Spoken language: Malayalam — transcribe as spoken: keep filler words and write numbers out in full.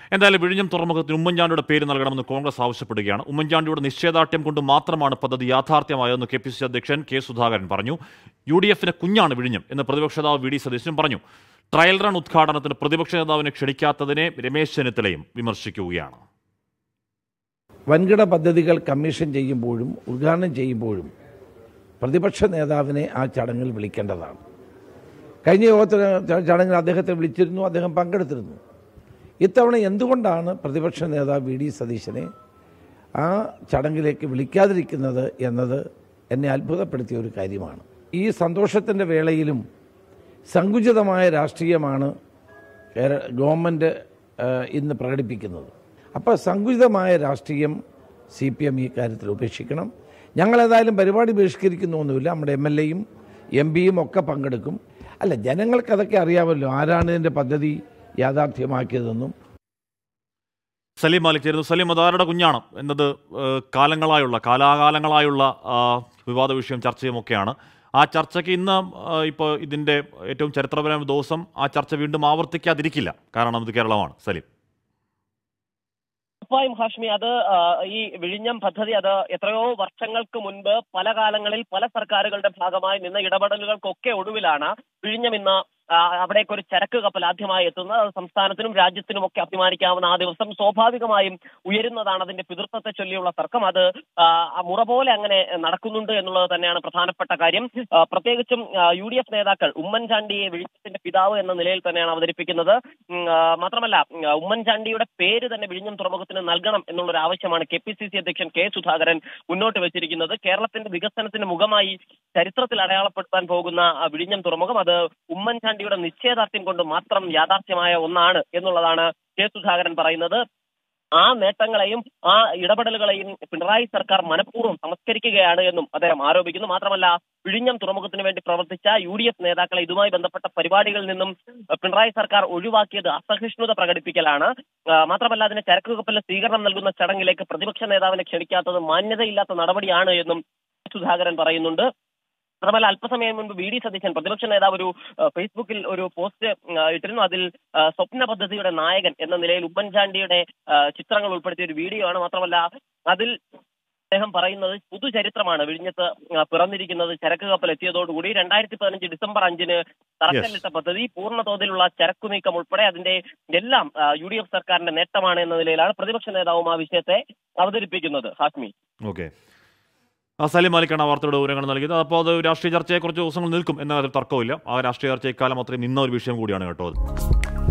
എന്തായാലും വിഴിഞ്ഞം തുറമുഖത്തിന് ഉമ്മൻചാണ്ടിയുടെ പേര് നൽകണമെന്ന് കോൺഗ്രസ് ആവശ്യപ്പെടുകയാണ്. ഉമ്മൻചാണ്ടിയുടെ നിശ്ചയദാർഢ്യം കൊണ്ട് മാത്രമാണ് പദ്ധതി യാഥാർത്ഥ്യമായതെന്ന് കെ പി സി സി അധ്യക്ഷൻ കെ സുധാകരൻ പറഞ്ഞു. യു ഡി എഫിന് കുഞ്ഞാണ് വിഴിഞ്ഞം എന്ന് പ്രതിപക്ഷ നേതാവ് വി ഡി സതീശനും പറഞ്ഞു. ട്രയൽ റൺ ഉദ്ഘാടനത്തിന് പ്രതിപക്ഷ നേതാവിനെ ക്ഷണിക്കാത്തതിനെ രമേശ് ചെന്നിത്തലയും വിമർശിക്കുകയാണ്. വൻകിട പദ്ധതികൾ കമ്മീഷൻ ചെയ്യുമ്പോഴും ഉദ്ഘാടനം ചെയ്യുമ്പോഴും പ്രതിപക്ഷ നേതാവിനെ ആ ചടങ്ങിൽ വിളിക്കേണ്ടതാണ്. കഴിഞ്ഞ യോഗത്തിന് ചടങ്ങിൽ അദ്ദേഹത്തെ വിളിച്ചിരുന്നു, അദ്ദേഹം പങ്കെടുത്തിരുന്നു. ഇത്തവണ എന്തുകൊണ്ടാണ് പ്രതിപക്ഷ നേതാവ് വി ഡി സതീശനെ ആ ചടങ്ങിലേക്ക് വിളിക്കാതിരിക്കുന്നത് എന്നത് എന്നെ അത്ഭുതപ്പെടുത്തിയ ഒരു കാര്യമാണ്. ഈ സന്തോഷത്തിൻ്റെ വേളയിലും സങ്കുചിതമായ രാഷ്ട്രീയമാണ് ഗവൺമെൻറ് ഇന്ന് പ്രകടിപ്പിക്കുന്നത്. അപ്പോൾ സങ്കുചിതമായ രാഷ്ട്രീയം സി പി എം ഈ കാര്യത്തിൽ ഉപേക്ഷിക്കണം. ഞങ്ങളേതായാലും പരിപാടി ബഹിഷ്കരിക്കുന്നൊന്നുമില്ല. നമ്മുടെ എം എൽ എയും എം പിയും ഒക്കെ പങ്കെടുക്കും. അല്ല, ജനങ്ങൾക്ക് അതൊക്കെ അറിയാമല്ലോ, ആരാണ് ഇതിൻ്റെ പദ്ധതി യാഥാർത്ഥ്യമാക്കിയതെന്നും. സലീം മാലിക് ചേരുന്നു. സലീം, അതാരുടെ കുഞ്ഞാണ് എന്നത് കാലങ്ങളായുള്ള കാലാകാലങ്ങളായുള്ള വിവാദ വിഷയം ചർച്ചയുമൊക്കെയാണ്. ആ ചർച്ചയ്ക്ക് ഇന്ന് ഇപ്പോൾ ഇതിൻ്റെ ഏറ്റവും ചരിത്രപരമായ ദിവസം ആ ചർച്ച വീണ്ടും ആവർത്തിക്കാതിരിക്കില്ല, കാരണം ഇത് കേരളമാണ്. സലീം. ഉറപ്പായും ഹാഷ്മി, അത് ഈ വിഴിഞ്ഞം പദ്ധതി അത് എത്രയോ വർഷങ്ങൾക്ക് മുൻപ് പല കാലങ്ങളിൽ പല സർക്കാരുകളുടെ ഭാഗമായി നിന്ന ഇടപെടലുകൾക്കൊക്കെ ഒടുവിലാണ് വിഴിഞ്ഞം ഇന്ന് അവിടേക്ക് ഒരു ചരക്ക് കപ്പൽ ആദ്യമായി എത്തുന്നത്. സംസ്ഥാനത്തിനും രാജ്യത്തിനും ഒക്കെ അഭിമാനിക്കാവുന്ന ആ ദിവസം സ്വാഭാവികമായും ഉയരുന്നതാണ് അതിന്റെ പിതൃത്വത്തെ ചൊല്ലിയുള്ള തർക്കം. അത് മുറ പോലെ അങ്ങനെ നടക്കുന്നുണ്ട് എന്നുള്ളത് തന്നെയാണ് പ്രധാനപ്പെട്ട കാര്യം. പ്രത്യേകിച്ചും യു ഡി എഫ് നേതാക്കൾ ഉമ്മൻചാണ്ടിയെ വിഴിഞ്ഞത്തിന്റെ പിതാവ് എന്ന നിലയിൽ തന്നെയാണ് അവതരിപ്പിക്കുന്നത്. മാത്രമല്ല, ഉമ്മൻചാണ്ടിയുടെ പേര് തന്നെ വിഴിഞ്ഞം തുറമുഖത്തിന് നൽകണം എന്നുള്ളൊരു ആവശ്യമാണ് കെ പി സി സി അധ്യക്ഷൻ കെ സുധാകരൻ മുന്നോട്ട് വെച്ചിരിക്കുന്നത്. കേരളത്തിന്റെ വികസനത്തിന് മുഖമായി ചരിത്രത്തിൽ അടയാളപ്പെടുത്താൻ പോകുന്ന വിഴിഞ്ഞം തുറമുഖം അത് ഉമ്മൻചാണ്ടി യുടെ നിശ്ചയദാർഢ്യം കൊണ്ട് മാത്രം യാഥാർത്ഥ്യമായ ഒന്നാണ് എന്നുള്ളതാണ് കെ സുധാകരൻ പറയുന്നത്. ആ നേട്ടങ്ങളെയും ആ ഇടപെടലുകളെയും പിണറായി സർക്കാർ മനഃപൂർവ്വം സംസ്കരിക്കുകയാണ് എന്നും അദ്ദേഹം ആരോപിക്കുന്നു. മാത്രമല്ല, വിഴിഞ്ഞം തുറമുഖത്തിന് വേണ്ടി പ്രവർത്തിച്ച യു ഡി എഫ് നേതാക്കളെ ഇതുമായി ബന്ധപ്പെട്ട പരിപാടികളിൽ നിന്നും പിണറായി സർക്കാർ ഒഴിവാക്കിയത് അസഹിഷ്ണുത പ്രകടിപ്പിക്കലാണ്. മാത്രമല്ല, അതിന് ചരക്ക് കപ്പലിന് സ്വീകരണം നൽകുന്ന ചടങ്ങിലേക്ക് പ്രതിപക്ഷ നേതാവിനെ ക്ഷണിക്കാത്തത് മാന്യതയില്ലാത്ത നടപടിയാണ് എന്നും സുധാകരൻ പറയുന്നുണ്ട്. മാത്രമല്ല, അല്പസമയം മുൻപ് വി ഡി സതീശൻ പ്രതിപക്ഷ നേതാവ് ഒരു ഫേസ്ബുക്കിൽ ഒരു പോസ്റ്റ് ഇട്ടിരുന്നു. അതിൽ സ്വപ്ന പദ്ധതിയുടെ നായകൻ എന്ന നിലയിൽ ഉമ്മൻചാണ്ടിയുടെ ചിത്രങ്ങൾ ഉൾപ്പെടുത്തിയ ഒരു വീഡിയോ ആണ്. മാത്രമല്ല, അതിൽ അദ്ദേഹം പറയുന്നത് പുതുചരിത്രമാണ് വിഴിഞ്ഞത്ത് പിറന്നിരിക്കുന്നത്. ചരക്ക് കപ്പൽ എത്തിയതോടുകൂടി രണ്ടായിരത്തി പതിനഞ്ച് ഡിസംബർ അഞ്ചിന് തറക്കല്ലിട്ട പദ്ധതി പൂർണ്ണ തോതിലുള്ള ചരക്കു നീക്കം ഉൾപ്പെടെ അതിന്റെ എല്ലാം യു ഡി എഫ് സർക്കാരിന്റെ നേട്ടമാണ് എന്ന നിലയിലാണ് പ്രതിപക്ഷ നേതാവും ആ വിഷയത്തെ അവതരിപ്പിക്കുന്നത്. ഹാഷ്മി. ഓക്കെ, സലീം മാലിക്കാണ് ആ വാർത്തയുടെ വിവരങ്ങൾ നൽകിയത്. അപ്പോൾ അത് രാഷ്ട്രീയ ചർച്ചയെ കുറച്ച് ദിവസങ്ങൾ നിൽക്കും എന്നതിൽ തർക്കമില്ല. ആ രാഷ്ട്രീയ ചർച്ച ഇക്കാലം അത്രയും നിന്ന ഒരു വിഷയം കൂടിയാണ് കേട്ടോ അത്.